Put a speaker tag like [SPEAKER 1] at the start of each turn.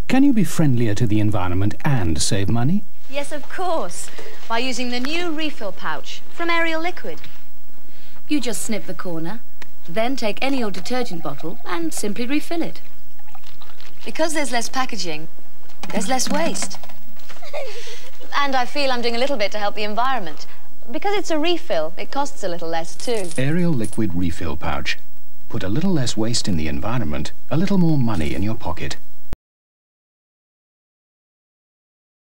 [SPEAKER 1] Can you be friendlier to the environment and save money?
[SPEAKER 2] Yes, of course. By using the new refill pouch from Ariel Liquid.
[SPEAKER 3] You just snip the corner, then take any old detergent bottle and simply refill it.
[SPEAKER 2] Because there's less packaging, there's less waste. And I feel I'm doing a little bit to help the environment. Because it's a refill, it costs a little less too.
[SPEAKER 1] Ariel Liquid Refill Pouch. Put a little less waste in the environment, a little more money in your pocket.